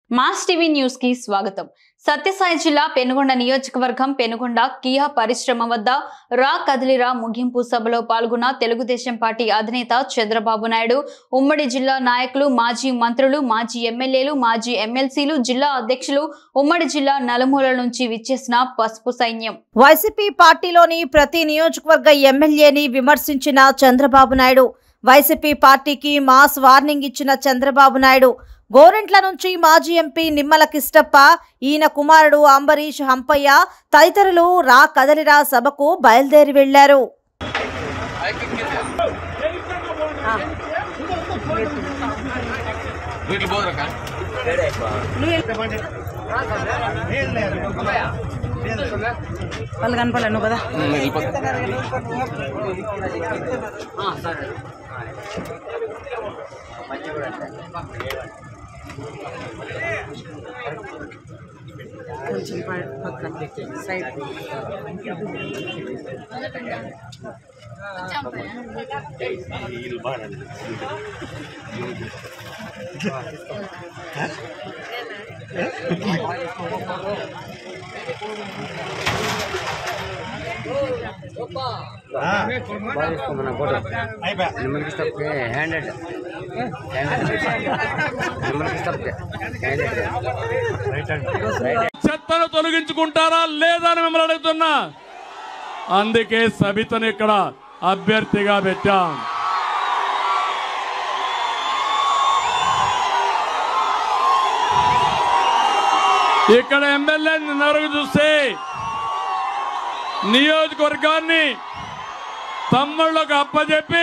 Mass TV news కి స్వాగతం. సత్యసాయి జిల్లా పెనుగొండ నియోజకవర్గం పెనుగొండ కియా పరిశ్రమ వద్ద రా కదిలిరా ముగింపు సభలో పాల్గొన్న తెలుగుదేశం పార్టీ అధినేత చంద్రబాబు నాయుడు, ఉమ్మడి జిల్లా నాయకులు, మాజీ మంత్రులు, మాజీ ఎమ్మెల్యేలు, మాజీ ఎమ్మెల్సీలు, జిల్లా అధ్యక్షులు, ఉమ్మడి జిల్లా నలుమూలల నుంచి విచ్చేసిన పసుపు సైన్యం. వైసీపీ పార్టీలోని ప్రతి నియోజకవర్గ ఎమ్మెల్యేని విమర్శించిన చంద్రబాబు నాయుడు, వైసీపీ పార్టీకి మాస్ వార్నింగ్ ఇచ్చిన చంద్రబాబు నాయుడు, గోరెంట్ల నుంచి మాజీ ఎంపీ నిమ్మల కిష్టప్ప, ఈయన కుమారుడు అంబరీష్ హంపయ్య తదితరులు రా కదలిరా సభకు బయలుదేరి వెళ్లారు. వాళ్ళు కనపడలేను కదా. కొంచెం పక్కన సైడ్ చెత్తను తొలగించుకుంటారా లేదా అని మిమ్మల్ని అడుగుతున్నా. అందుకే సబితను ఇక్కడ అభ్యర్థిగా పెట్టాం. ఇక్కడ ఎమ్మెల్యే నరుగు చూస్తే నియోజకవర్గాన్ని తమ్ముళ్ళకు అప్పచెప్పి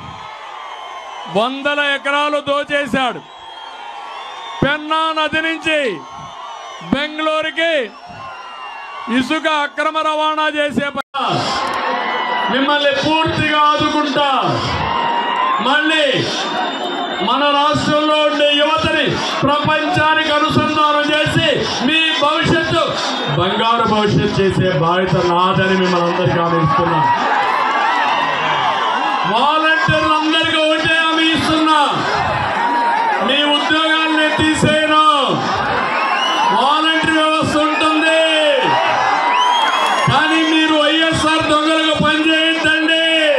100 ఎకరాలు దోచేశాడు. పెన్నా నది నుంచి బెంగళూరుకి ఇసుక అక్రమ రవాణా చేసే మిమ్మల్ని పూర్తిగా ఆదుకుంటా. మళ్ళీ మన రాష్ట్రంలో ఉండే యువతని ప్రపంచానికి అనుసంధానం చేసి మీ భవిష్యత్తు బంగారు భవిష్యత్తు చేసే బాధ్యత నాదని మిమ్మల్ని అందరికీ ఆలోచిస్తున్నా. వాలంటీర్లు అందరికీ ఒకటే హామీ ఇస్తున్నా, మీ ఉద్యోగాల్ని తీసేయను. వాలంటీర్ వ్యవస్థ ఉంటుంది, కానీ మీరు వైఎస్ఆర్ దొంగలకు పనిచేయండి.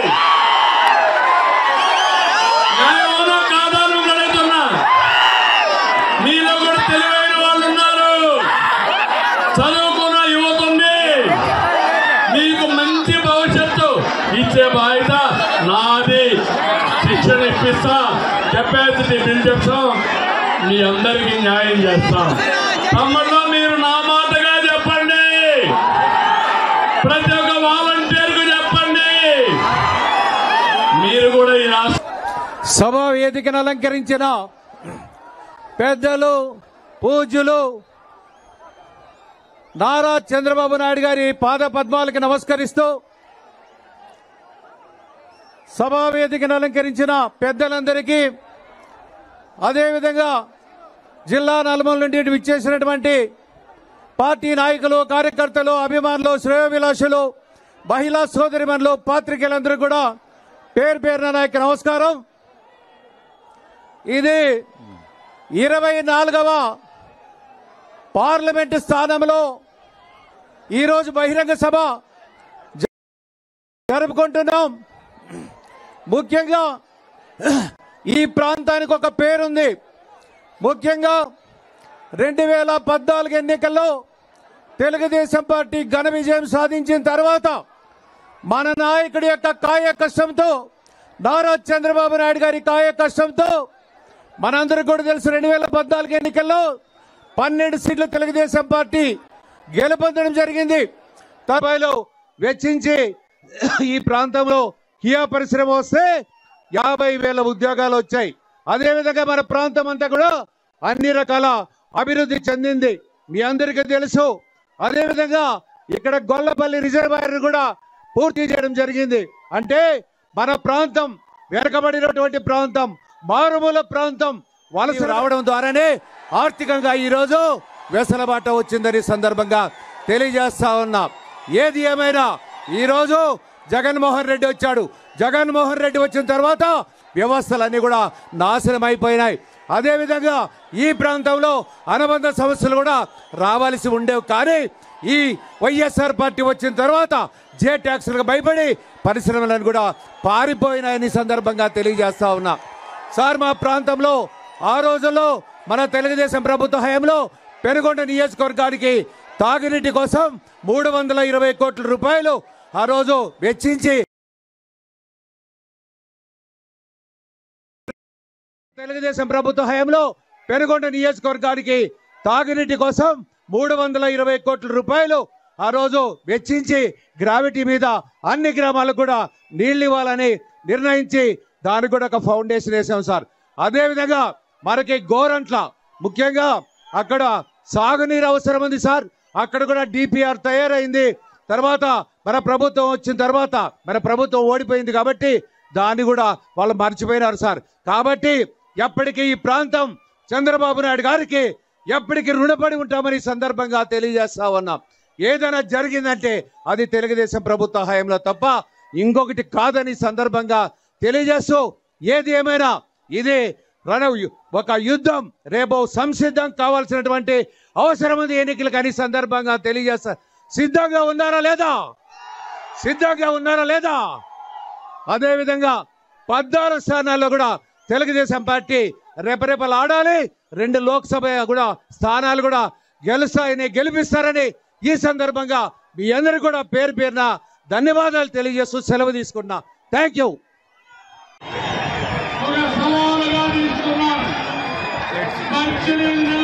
న్యాయమో కాదా నువ్వు అడుగుతున్నా. మీలో కూడా తెలివైన వాళ్ళు ఉన్నారు, చదువుకున్న యువత ఉంది. మీకు మంచి భవిష్యత్తు ఇచ్చే బాధ్యత నాది. శిక్షణ ఇప్పిస్తా, కెపాసిటీ బిల్డ్ చేస్తాం, మీ అందరికీ న్యాయం చేస్తాం. తమ్ముళ్ళు మీరు నా మాటగా చెప్పండి, ప్రతి ఒక్క వాలంటీర్కు చెప్పండి. మీరు కూడా ఈ సభా వేదికను అలంకరించిన పెద్దలు, పూజ్యులు నారా చంద్రబాబు నాయుడు గారి పాద పద్మాలకు నమస్కరిస్తూ, సభా వేదికను అలంకరించిన పెద్దలందరికీ, అదేవిధంగా జిల్లా నలుమూల నుండి విచ్చేసినటువంటి పార్టీ నాయకులు, కార్యకర్తలు, అభిమానులు, శ్రేయోభిలాషులు, మహిళా సోదరిమణులు, పాత్రికేయులందరూ కూడా పేరు పేరున నాయకు నమస్కారం. ఇది 24వ పార్లమెంటు స్థానంలో ఈరోజు బహిరంగ సభ జరుపుకుంటున్నాం. ముఖ్యంగా ఈ ప్రాంతానికి ఒక పేరుంది. ముఖ్యంగా 2014 ఎన్నికల్లో తెలుగుదేశం పార్టీ ఘన విజయం సాధించిన తర్వాత మన నాయకుడి యొక్క కాయ కష్టంతో, నారా చంద్రబాబు నాయుడు గారి కాయ కష్టంతో మనందరికీ కూడా తెలుసు, 2014 ఎన్నికల్లో 12 సీట్లు తెలుగుదేశం పార్టీ గెలుపొందడం జరిగింది. తపాయిలో వెచ్చించి ఈ ప్రాంతంలో కియా పరిశ్రమ వస్తే 50,000 ఉద్యోగాలు వచ్చాయి. అదేవిధంగా మన ప్రాంతం అంతా కూడా అన్ని రకాల అభివృద్ధి చెందింది, మీ అందరికీ తెలుసు. అదేవిధంగా ఇక్కడ గొల్లపల్లి రిజర్వాయర్ కూడా పూర్తి చేయడం జరిగింది. అంటే మన ప్రాంతం వెనకబడినటువంటి ప్రాంతం, మారుమూల ప్రాంతం వలస రావడం ద్వారానే ఆర్థికంగా ఈరోజు వెసలబాట వచ్చిందని సందర్భంగా తెలియజేస్తా ఉన్నా. ఏది ఏమైనా ఈరోజు జగన్మోహన్ రెడ్డి వచ్చాడు. జగన్మోహన్ రెడ్డి వచ్చిన తర్వాత వ్యవస్థలన్నీ కూడా నాశనం అయిపోయినాయి. అదేవిధంగా ఈ ప్రాంతంలో అనుబంధ సమస్యలు కూడా రావాల్సి ఉండేవి. కానీ ఈ వైఎస్ఆర్ పార్టీ వచ్చిన తర్వాత జే ట్యాక్స్లకు భయపడి పరిశ్రమలను కూడా పారిపోయినాయని సందర్భంగా తెలియజేస్తా ఉన్నా. సార్, మా ప్రాంతంలో ఆ రోజుల్లో మన తెలుగుదేశం ప్రభుత్వ హయాంలో పెనుగొండ నియోజకవర్గానికి తాగునీటి కోసం 320 కోట్ల రూపాయలు ఆ రోజు వెచ్చించి తెలుగుదేశం ప్రభుత్వ హయాంలో పెనుగొండ నియోజకవర్గానికి తాగునీటి కోసం 320 కోట్ల రూపాయలు ఆ రోజు వెచ్చించి గ్రావిటీ మీద అన్ని గ్రామాలకు కూడా నీళ్లు ఇవ్వాలని నిర్ణయించి దానికి కూడా ఒక ఫౌండేషన్ వేసాం సార్. అదేవిధంగా మనకి గోరంట్ల ముఖ్యంగా అక్కడ సాగునీరు అవసరం ఉంది సార్. అక్కడ కూడా డిపిఆర్ తయారైంది. తర్వాత మన ప్రభుత్వం వచ్చిన తర్వాత మన ప్రభుత్వం ఓడిపోయింది కాబట్టి దాన్ని కూడా వాళ్ళు మర్చిపోయినారు సార్. కాబట్టి ఎప్పటికీ ఈ ప్రాంతం చంద్రబాబు నాయుడు గారికి ఎప్పటికీ రుణపడి ఉంటామని సందర్భంగా తెలియజేస్తా ఉన్నాం. ఏదైనా జరిగిందంటే అది తెలుగుదేశం ప్రభుత్వ హయాంలో తప్ప ఇంకొకటి కాదని సందర్భంగా తెలియజేస్తూ, ఏది ఏమైనా ఇది ఒక యుద్ధం, రేపు సంసిద్ధం కావాల్సినటువంటి అవసరం ఉంది ఎన్నికలకు అని సందర్భంగా తెలియజేస్తా. సిద్ధంగా ఉన్నారా లేదా? సిద్ధంగా ఉన్నారా లేదా? అదేవిధంగా 14 స్థానాల్లో కూడా తెలుగుదేశం పార్టీ రెపరెపలు ఆడాలి. 2 లోక్సభ కూడా స్థానాలు కూడా గెలిపిస్తారని ఈ సందర్భంగా మీ అందరూ కూడా పేరు పేరున ధన్యవాదాలు తెలియజేస్తూ సెలవు తీసుకున్నా. Thank you. ఒక సవాలుగా తీసుకున్నాను.